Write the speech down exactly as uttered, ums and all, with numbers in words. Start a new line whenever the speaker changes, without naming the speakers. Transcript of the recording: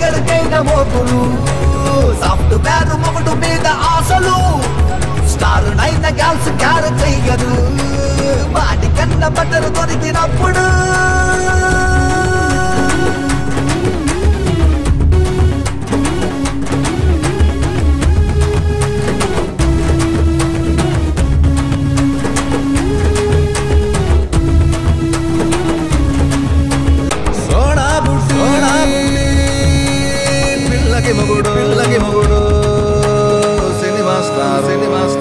ఎక్కడికైన మోపులు సాఫ్ట్వేర్ మొగుడు మీద ఆశలు స్టార్ నైన గర్ల్స్ క్యార్ చెయ్యరు వాటి కన్న బట్టలు దొరికినప్పుడు
పిల్లకి మొగుడు పిల్లకి మొగుడు సినిమా స్టార్ సినిమా